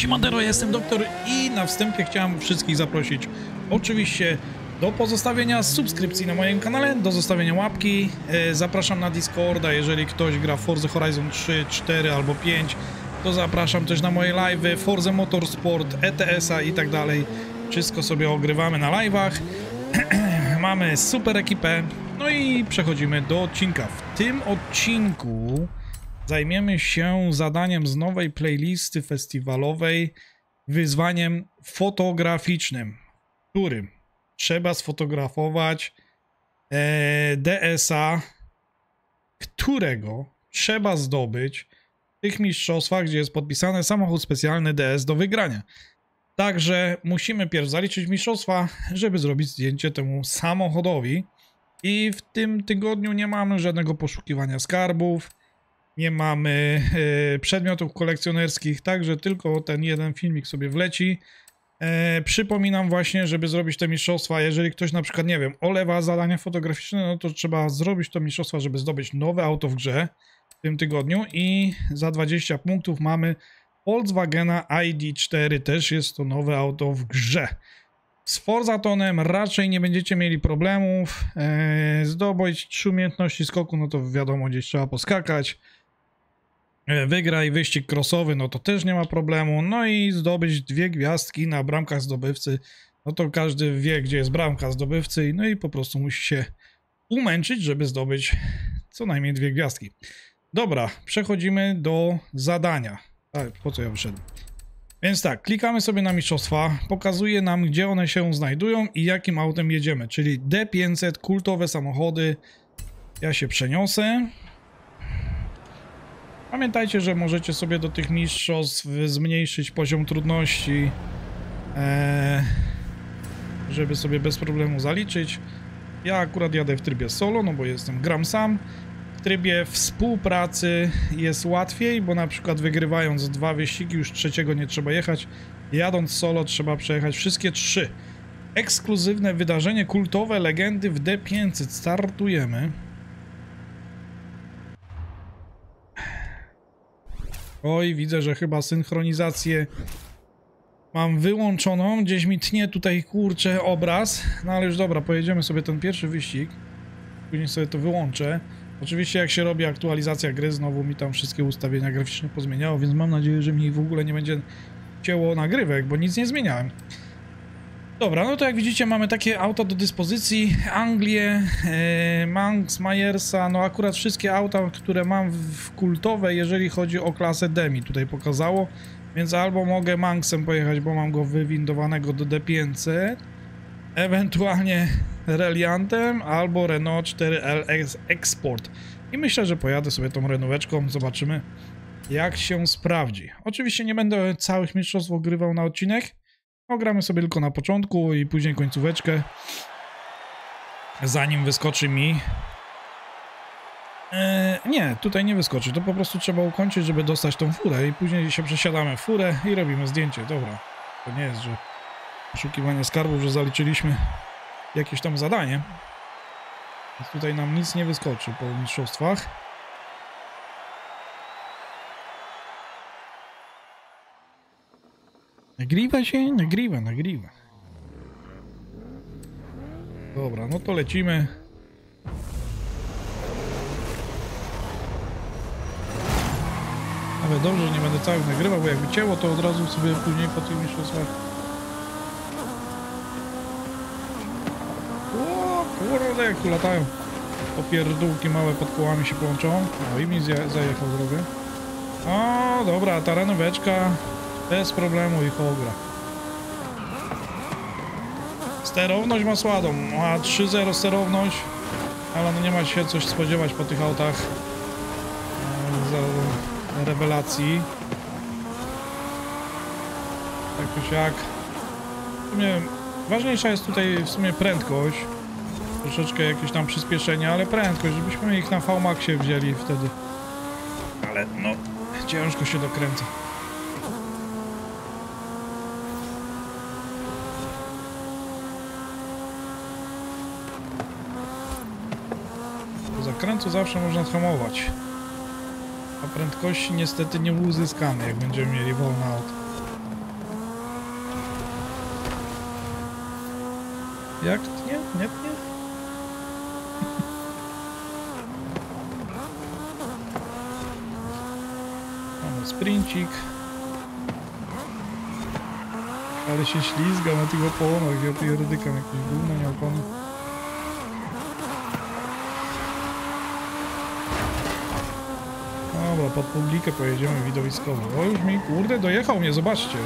Siemandero, ja jestem doktor i na wstępie chciałem wszystkich zaprosić oczywiście do pozostawienia subskrypcji na moim kanale, do zostawienia łapki. Zapraszam na Discorda, jeżeli ktoś gra w Forza Horizon 3, 4 albo 5, to zapraszam też na moje live'y, Forza Motorsport, ETS-a i tak dalej. Wszystko sobie ogrywamy na live'ach. Mamy super ekipę. No i przechodzimy do odcinka. W tym odcinku zajmiemy się zadaniem z nowej playlisty festiwalowej, wyzwaniem fotograficznym, w którym trzeba sfotografować DS-a, którego trzeba zdobyć w tych mistrzostwach, gdzie jest podpisany samochód specjalny DS do wygrania. Także musimy pierw zaliczyć mistrzostwa, żeby zrobić zdjęcie temu samochodowi. I w tym tygodniu nie mamy żadnego poszukiwania skarbów, nie mamy przedmiotów kolekcjonerskich, także tylko ten jeden filmik sobie wleci. Przypominam właśnie, żeby zrobić te mistrzostwa, jeżeli ktoś na przykład, nie wiem, olewa zadania fotograficzne, no to trzeba zrobić to mistrzostwa, żeby zdobyć nowe auto w grze w tym tygodniu i za 20 punktów mamy Volkswagena ID4, też jest to nowe auto w grze. Z Forzatonem raczej nie będziecie mieli problemów. Zdobyć 3 umiejętności skoku, no to wiadomo, gdzieś trzeba poskakać. Wygraj wyścig crossowy, no to też nie ma problemu. No i zdobyć 2 gwiazdki na bramkach zdobywcy. No to każdy wie, gdzie jest bramka zdobywcy. No i po prostu musi się umęczyć, żeby zdobyć co najmniej 2 gwiazdki. Dobra, przechodzimy do zadania. Tak, po co ja wyszedłem? Więc tak, klikamy sobie na mistrzostwa, pokazuje nam, gdzie one się znajdują i jakim autem jedziemy, czyli D500, kultowe samochody. Ja się przeniosę. Pamiętajcie, że możecie sobie do tych mistrzostw zmniejszyć poziom trudności, żeby sobie bez problemu zaliczyć. Ja akurat jadę w trybie solo, no bo gram sam. W trybie współpracy jest łatwiej, bo na przykład wygrywając 2 wyścigi, już trzeciego nie trzeba jechać. Jadąc solo trzeba przejechać wszystkie 3. Ekskluzywne wydarzenie, kultowe legendy w D500. Startujemy. Oj, widzę, że chyba synchronizację mam wyłączoną. Gdzieś mi tnie tutaj, kurczę, obraz. No ale już dobra, pojedziemy sobie ten pierwszy wyścig. Później sobie to wyłączę. Oczywiście jak się robi aktualizacja gry, znowu mi tam wszystkie ustawienia graficzne pozmieniało, więc mam nadzieję, że mi w ogóle nie będzie cięło nagrywek, bo nic nie zmieniałem. Dobra, no to jak widzicie mamy takie auta do dyspozycji. Anglię, Manx, Myersa, no akurat wszystkie auta, które mam w kultowe, jeżeli chodzi o klasę D mi tutaj pokazało. Więc albo mogę Manxem pojechać, bo mam go wywindowanego do D500. Ewentualnie Reliantem albo Renault 4L Export. I myślę, że pojadę sobie tą renóweczką, zobaczymy jak się sprawdzi. Oczywiście nie będę całych mistrzostw ogrywał na odcinek. Ogramy sobie tylko na początku i później końcóweczkę. Zanim wyskoczy mi... nie, tutaj nie wyskoczy. To po prostu trzeba ukończyć, żeby dostać tą furę i później się przesiadamy w furę i robimy zdjęcie. Dobra, to nie jest, że poszukiwanie skarbów, że zaliczyliśmy jakieś tam zadanie. Więc tutaj nam nic nie wyskoczy po mistrzostwach. Nagrywa się? Nagrywa. Dobra, no to lecimy. Nawet dobrze, że nie będę całych nagrywał, bo jakby cięło, to od razu sobie później po tych mistrzostwach. O kurde, jak tu latają. Popierdółki małe pod kołami się połączą. O, i mi zajechał drogę. O, dobra, ta renóweczka bez problemu ich ogra. Sterowność ma sładą, ma 3.0 sterowność, ale no nie ma się coś spodziewać po tych autach za rewelacji. Tak czy siak. W sumie ważniejsza jest tutaj w sumie prędkość. Troszeczkę jakieś tam przyspieszenie, ale prędkość, żebyśmy ich na V-Maxie wzięli wtedy. Ale no, ciężko się dokręca. Po zakrętu zawsze można hamować. A prędkości niestety nie uzyskamy, jak będziemy mieli wolne auto. Jak tnie? Nie tnie? Mamy sprincik. Ale się ślizga na tych oponach, ja pierdykam jakieś gówno, nie opony. Dobra, pod publikę pojedziemy widowiskowo. O, już mi, kurde, dojechał mnie, zobaczcie.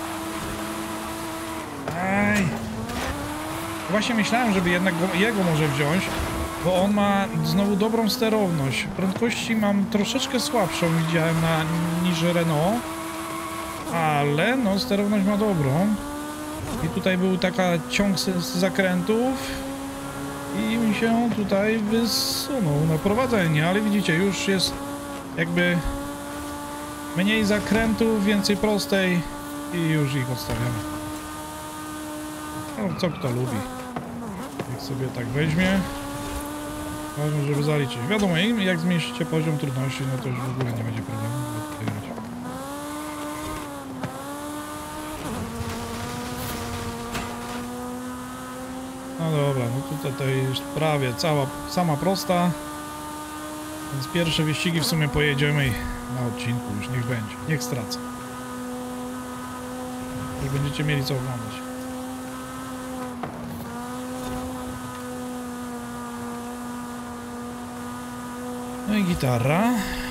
Aj. Właśnie myślałem, żeby jednak jego może wziąć, bo on ma znowu dobrą sterowność. Prędkości mam troszeczkę słabszą, widziałem, niż Renault. Ale no, sterowność ma dobrą. I tutaj był taka ciąg z zakrętów. I mi się tutaj wysunął na prowadzenie, ale widzicie, już jest jakby mniej zakrętów, więcej prostej i już ich odstawiamy. No, co kto lubi. Jak sobie tak weźmie. Ważne, żeby zaliczyć. Wiadomo, jak zmniejszycie poziom trudności, no to już w ogóle nie będzie problemu. No dobra, no tutaj już prawie sama prosta. Więc pierwsze wyścigi w sumie pojedziemy na odcinku, już niech będzie, niech stracę. Już będziecie mieli co oglądać. No i gitara.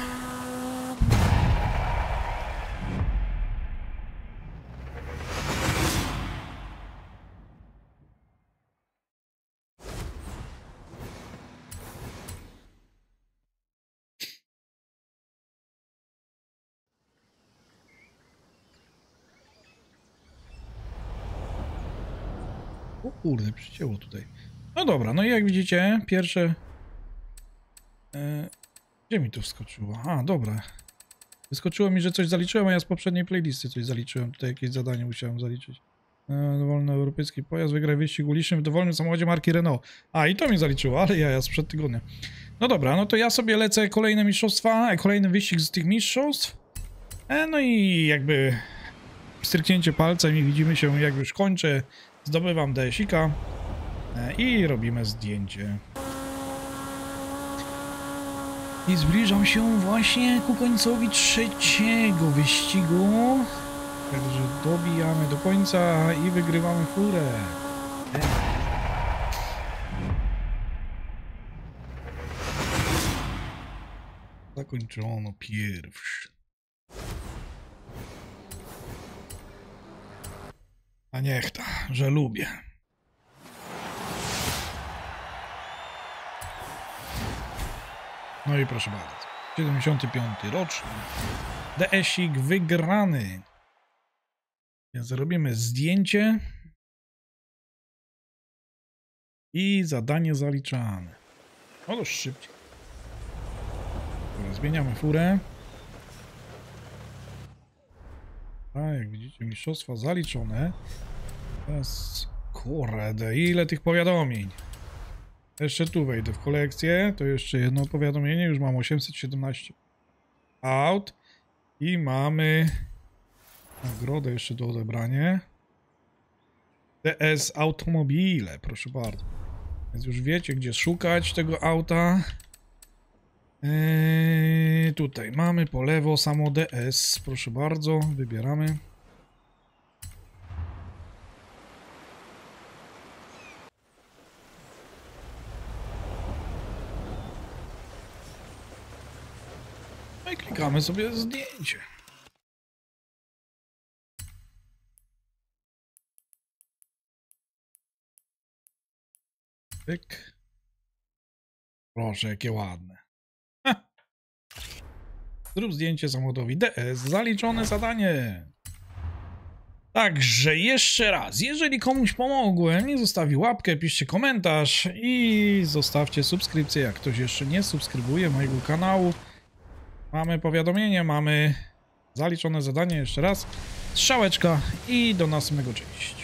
O kurde, przycięło tutaj. No dobra, no i jak widzicie, pierwsze... Gdzie mi tu wskoczyło? A, dobra. Wyskoczyło mi, że coś zaliczyłem, a ja z poprzedniej playlisty coś zaliczyłem. Tutaj jakieś zadanie musiałem zaliczyć. Dowolny europejski pojazd wygra wyścig uliczny w dowolnym samochodzie marki Renault. A, i to mi zaliczyło, ale ja sprzed tygodnia. No dobra, no to ja sobie lecę kolejne mistrzostwa, kolejny wyścig z tych mistrzostw. No i jakby stryknięcie palcem i widzimy się, jak już kończę. Zdobywam DS-ika i robimy zdjęcie. I zbliżam się właśnie ku końcowi trzeciego wyścigu. Także dobijamy do końca i wygrywamy furę. Zakończono pierwszy. A niech ta, że lubię. No i proszę bardzo. 75. rocznik. DS-ik wygrany. Więc zrobimy zdjęcie. I zadanie zaliczane. No to szybciej. Dobra, zmieniamy furę. A jak widzicie, mistrzostwa zaliczone. Teraz, kurde, ile tych powiadomień. Jeszcze tu wejdę w kolekcję. To jeszcze jedno powiadomienie. Już mam 817 aut. I mamy nagrodę jeszcze do odebrania. DS Automobile, proszę bardzo. Więc już wiecie, gdzie szukać tego auta. Tutaj mamy po lewo samo DS. Proszę bardzo, wybieramy. No i klikamy sobie zdjęcie. Pyk. Proszę, jakie ładne. Ha. Zrób zdjęcie samochodowi DS. Zaliczone zadanie. Także jeszcze raz, jeżeli komuś pomogłem, nie zostawi łapkę, piszcie komentarz i zostawcie subskrypcję, jak ktoś jeszcze nie subskrybuje mojego kanału. Mamy powiadomienie, mamy zaliczone zadanie, jeszcze raz, strzałeczka i do następnego, cześć.